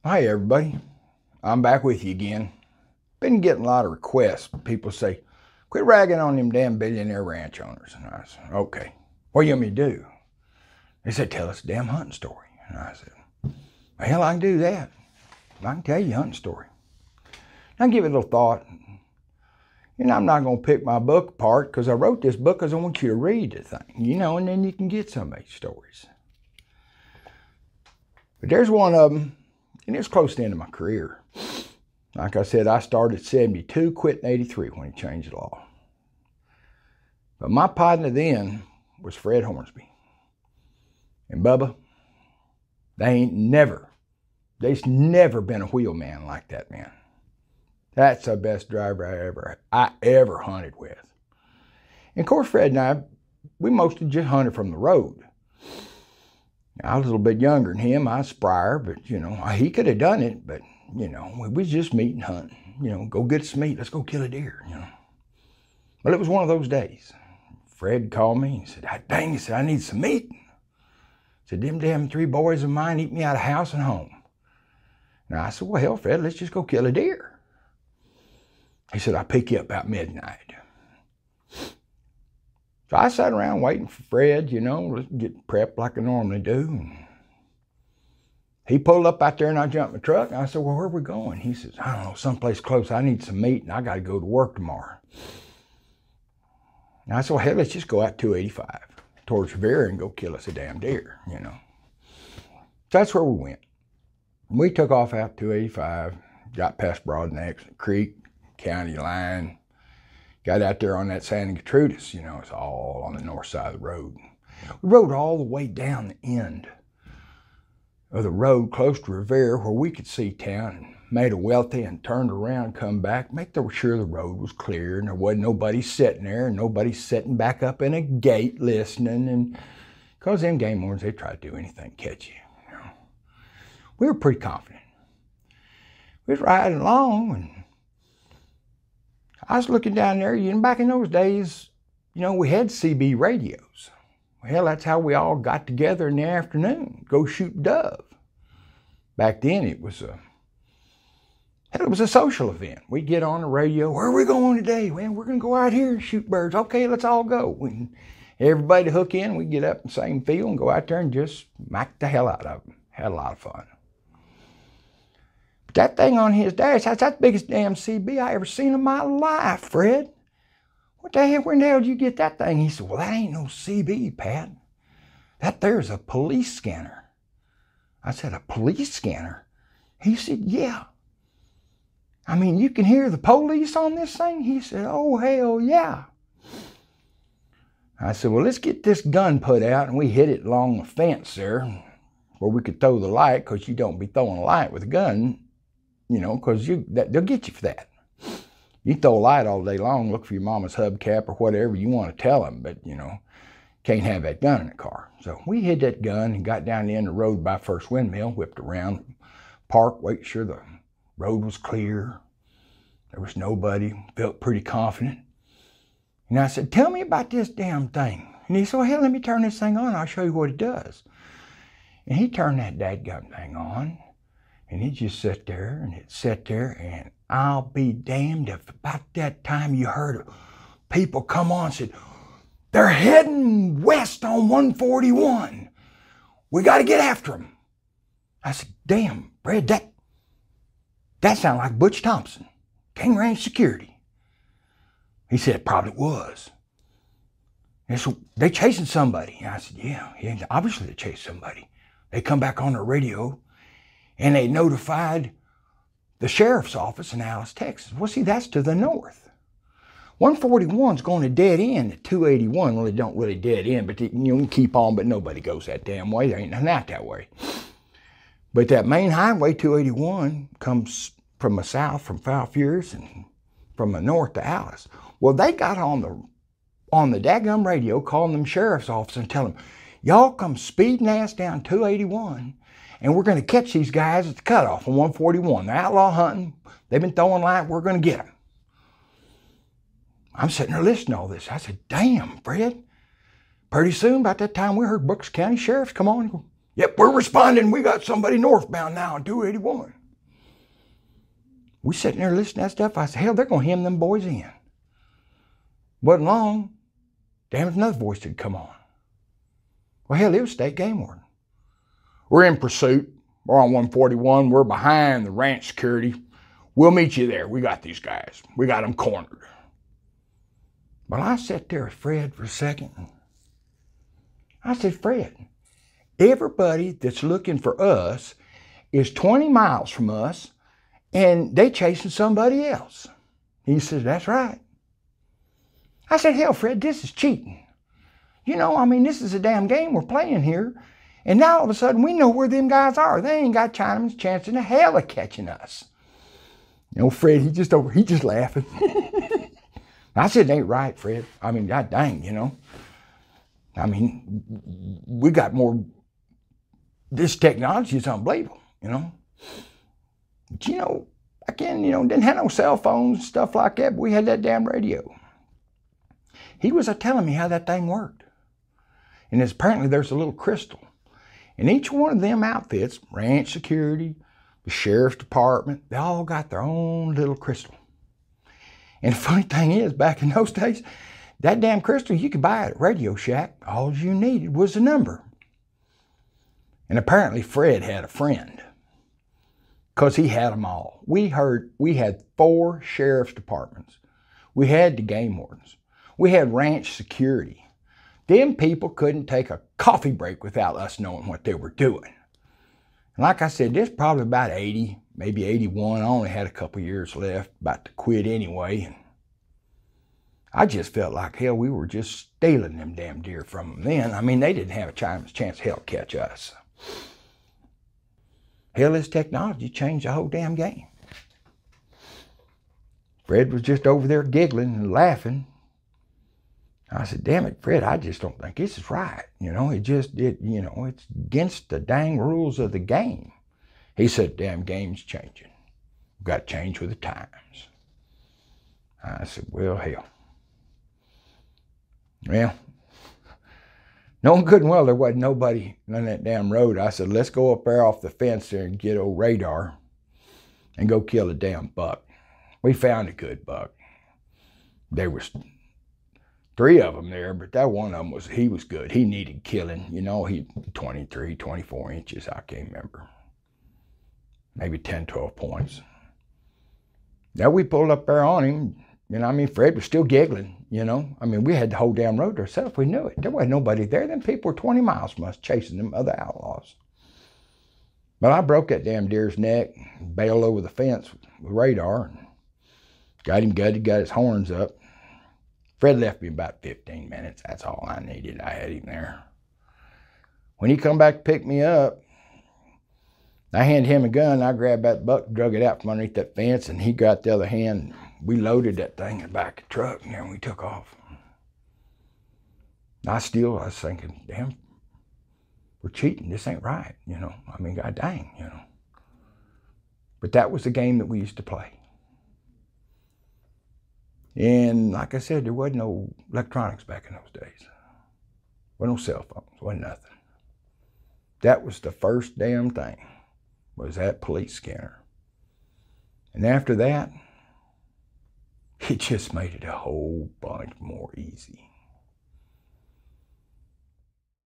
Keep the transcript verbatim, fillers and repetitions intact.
Hi everybody, I'm back with you again. Been getting a lot of requests. People say, quit ragging on them damn billionaire ranch owners. And I said, okay, what do you want me to do? They said, tell us a damn hunting story. And I said, well, hell, I can do that. I can tell you a hunting story. Now give it a little thought. You know, I'm not going to pick my book apart because I wrote this book because I want you to read the thing, you know, and then you can get some of these stories. But there's one of them. And it was close to the end of my career. Like I said, I started at seventy-two, quit in eighty-three when he changed the law. But my partner then was Fred Hornsby. And Bubba, they ain't never, there's never been a wheelman like that man. That's the best driver I ever, I ever hunted with. And of course, Fred and I, we mostly just hunted from the road. I was a little bit younger than him. I was sprier, but, you know, he could have done it, but, you know, we was just meat and hunting. You know, go get some meat. Let's go kill a deer, you know. Well, it was one of those days. Fred called me and said, dang, he said, I need some meat. He said, them damn three boys of mine eat me out of house and home. And I said, well, hell, Fred, let's just go kill a deer. He said, I'll pick you up about midnight. So I sat around waiting for Fred, you know, get prepped like I normally do. And he pulled up out there and I jumped in the truck. And I said, well, where are we going? He says, I don't know, someplace close. I need some meat and I got to go to work tomorrow. And I said, well, hell, let's just go out two eighty-five towards Rivera and go kill us a damn deer, you know. So that's where we went. We took off out two eighty-five, got past Broad Necks, Creek, county line. Got out there on that Santa Gertrudis, you know, it's all on the north side of the road. We rode all the way down the end of the road close to Rivera where we could see town and made a welty and turned around, come back, make sure the road was clear and there wasn't nobody sitting there and nobody sitting back up in a gate listening. And because them game wardens, they try to do anything to catch you, you know. We were pretty confident. We was riding along and I was looking down there, you know, back in those days, you know, we had C B radios. Well, that's how we all got together in the afternoon, go shoot dove. Back then it was a, it was a social event. We'd get on the radio, where are we going today? Well, we're going to go out here and shoot birds. Okay, let's all go. And everybody to hook in, we'd get up in the same field and go out there and just smack the hell out of them. Had a lot of fun. That thing on his dash, that's, that's the biggest damn C B I ever seen in my life, Fred. What the hell, where in the hell did you get that thing? He said, well, that ain't no C B, Pat. That there's a police scanner. I said, a police scanner? He said, yeah. I mean, you can hear the police on this thing? He said, oh, hell yeah. I said, well, let's get this gun put out, and we hit it along the fence there where we could throw the light, because you don't be throwing a light with a gun. You know, because you that, they'll get you for that. You throw a light all day long, look for your mama's hubcap or whatever you want to tell them, but, you know, can't have that gun in the car. So we hid that gun and got down the end of the road by First Windmill, whipped around, parked, wait sure the road was clear. There was nobody, felt pretty confident. And I said, tell me about this damn thing. And he said, well, hell, let me turn this thing on. I'll show you what it does. And he turned that dadgum thing on. And he just sat there, and it sat there, and I'll be damned if about that time you heard people come on and said, they're heading west on one forty-one. We got to get after them. I said, damn, Fred, that, that sounded like Butch Thompson, King Ranch Security. He said, it probably was. And so they chasing somebody. And I said, yeah, yeah, obviously they chased somebody. They come back on the radio, and they notified the sheriff's office in Alice, Texas. Well, see, that's to the north. one forty-one's going to dead end at two eighty-one. Well, it don't really dead end, but you can keep on, but nobody goes that damn way. There ain't nothing out that way. But that main highway, two eighty-one, comes from the south, from Foul Furious, and from the north to Alice. Well, they got on the on the daggum radio calling them sheriff's office and telling them, y'all come speeding ass down two eighty-one, and we're going to catch these guys at the cutoff on one forty-one. They're outlaw hunting. They've been throwing light. We're going to get them. I'm sitting there listening to all this. I said, damn, Fred. Pretty soon, about that time, we heard Brooks County Sheriff's come on. Yep, we're responding. We got somebody northbound now on two eighty-one. We sitting there listening to that stuff. I said, hell, they're going to hem them boys in. Wasn't long. Damn, another voice had come on. Well, hell, it was state game warden. We're in pursuit. We're on one forty-one. We're behind the ranch security. We'll meet you there. We got these guys. We got them cornered. Well, I sat there with Fred for a second. I said, Fred, everybody that's looking for us is twenty miles from us, and they chasing somebody else. He says, that's right. I said, hell, Fred, this is cheating. You know, I mean, this is a damn game we're playing here. And now all of a sudden we know where them guys are. They ain't got Chinaman's chance in the hell of catching us. You know, Fred, he just over, he just laughing. I said, it ain't right, Fred. I mean, god dang, you know. I mean, we got more, this technology is unbelievable, you know. But you know, again, you know, didn't have no cell phones, stuff like that, but we had that damn radio. He was uh, telling me how that thing worked. And it's, apparently there's a little crystal. And each one of them outfits, ranch security, the sheriff's department, they all got their own little crystal. And the funny thing is, back in those days, that damn crystal you could buy at Radio Shack. All you needed was a number. And apparently Fred had a friend, because he had them all. We heard, we had four sheriff's departments. We had the game wardens. We had ranch security. Them people couldn't take a coffee break without us knowing what they were doing. And like I said, this probably about eighty, maybe eighty-one. I only had a couple years left, about to quit anyway. And I just felt like, hell, we were just stealing them damn deer from them then. I mean, they didn't have a chance to hell to catch us. Hell, this technology changed the whole damn game. Fred was just over there giggling and laughing. I said, damn it, Fred, I just don't think this is right. You know, it just, it, you know, it's against the dang rules of the game. He said, damn game's changing. We've got to change with the times. I said, well, hell. Well, knowing good and well there wasn't nobody on that damn road, I said, let's go up there off the fence there and get old radar and go kill a damn buck. We found a good buck. There was three of them there, but that one of them was, he was good. He needed killing. You know, he twenty-three, twenty-four inches, I can't remember. Maybe ten, twelve points. Now we pulled up there on him. You know, I mean, Fred was still giggling, you know. I mean, we had the whole damn road to ourselves. We knew it. There wasn't nobody there. Them people were twenty miles from us chasing them other outlaws. But I broke that damn deer's neck, bailed over the fence with radar, and got him gutted, got his horns up. Fred left me about fifteen minutes. That's all I needed. I had him there. When he come back to pick me up, I handed him a gun. I grabbed that buck, drug it out from underneath that fence, and he got the other hand. We loaded that thing in the back of the truck, and then we took off. I still, I was thinking, damn, we're cheating. This ain't right, you know. I mean, god dang, you know. But that was the game that we used to play. And like I said, there wasn't no electronics back in those days. There wasn't no cell phones, wasn't nothing. That was the first damn thing, was that police scanner. And after that, it just made it a whole bunch more easy.